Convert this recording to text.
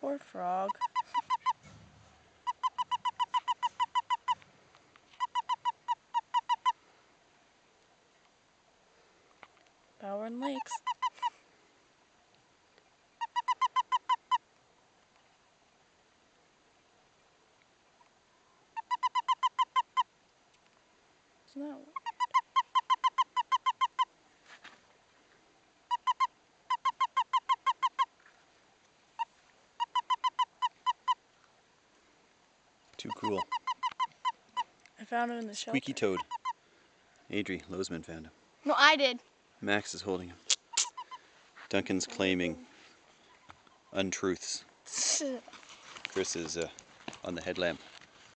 Poor frog. Bowron Lakes. Isn't that weird? Too cool. I found him in the shelter. Squeaky toad. Adri, Lozman found him. No, I did. Max is holding him. Duncan's claiming untruths. Chris is on the headlamp.